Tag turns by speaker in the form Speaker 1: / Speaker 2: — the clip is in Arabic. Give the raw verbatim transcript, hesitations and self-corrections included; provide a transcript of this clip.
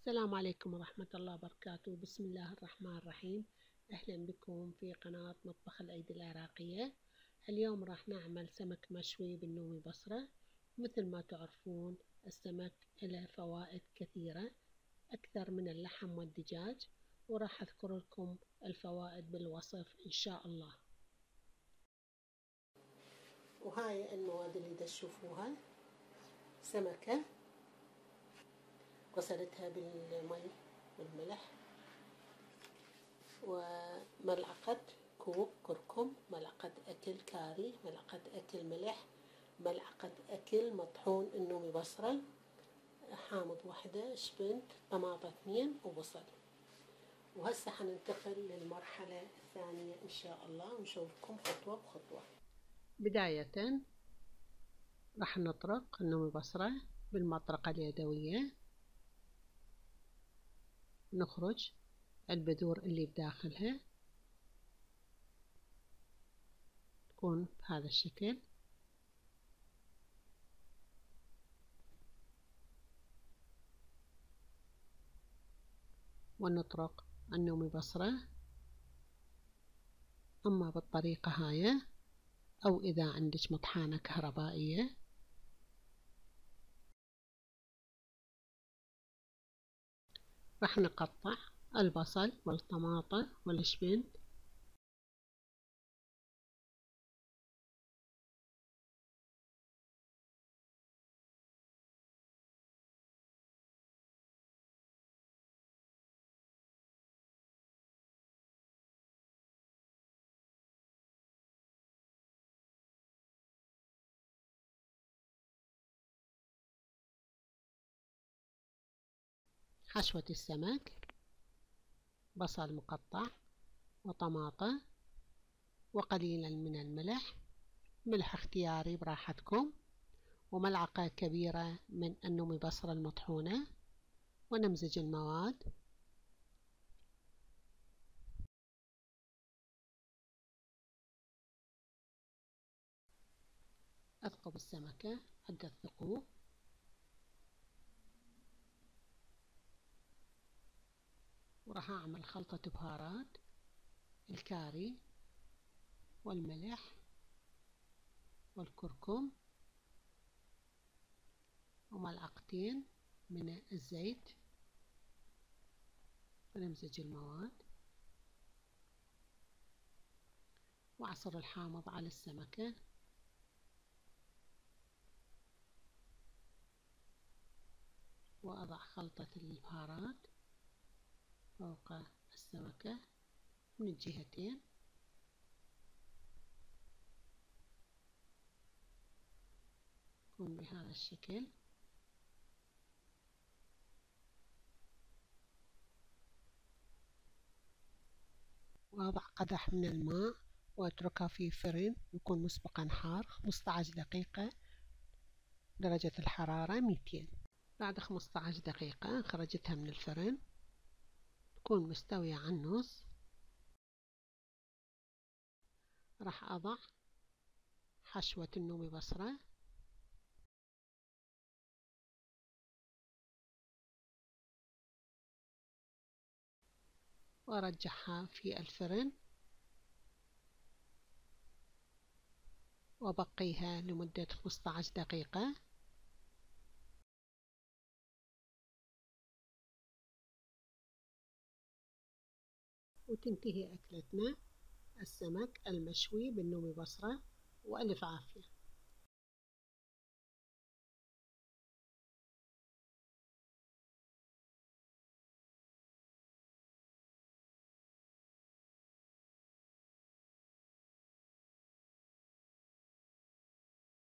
Speaker 1: السلام عليكم ورحمة الله وبركاته. بسم الله الرحمن الرحيم. أهلا بكم في قناة مطبخ الأيدي العراقية. اليوم راح نعمل سمك مشوي بالنومي بصرة. مثل ما تعرفون السمك له فوائد كثيرة أكثر من اللحم والدجاج، وراح أذكر لكم الفوائد بالوصف إن شاء الله. وهاي المواد اللي تشوفوها: سمكة غسلتها بالمي والملح، وملعقة كوب كركم، ملعقة أكل كاري، ملعقة أكل ملح، ملعقة أكل مطحون النومي بصرة، حامض واحدة، شبنت، طماطة اثنين، وبصل. وهسه حننتقل للمرحلة الثانية إن شاء الله ونشوفكم خطوة بخطوة. بداية راح نطرق النومي بصرة بالمطرقة اليدوية، نخرج البذور اللي بداخلها، تكون بهذا الشكل. ونطرق النومي بصرة أما بالطريقة هاي، أو إذا عندك مطحانة كهربائية. راح نقطع البصل والطماطة والشبن، حشوة السمك، بصل مقطع وطماطة وقليلا من الملح، ملح اختياري براحتكم، وملعقة كبيرة من النومي بصرة المطحونة، ونمزج المواد. أثقب السمكة عدة ثقوب، وراح أعمل خلطة بهارات: الكاري والملح والكركم، وملعقتين من الزيت، ونمزج المواد، وأعصر الحامض على السمكة، وأضع خلطة البهارات فوق السمكة من الجهتين، تكون بهذا الشكل. وأضع قدح من الماء وأتركها في فرن يكون مسبقا حار خمسة عشر دقيقة، درجة الحرارة مئتين. بعد خمسة عشر دقيقة خرجتها من الفرن، تكون مستوية على النص. راح أضع حشوة النومي بصرة، وأرجعها في الفرن، وأبقيها لمدة خمسة عشر دقيقة. وتنتهي أكلتنا السمك المشوي بالنومي بصرة، وألف عافية.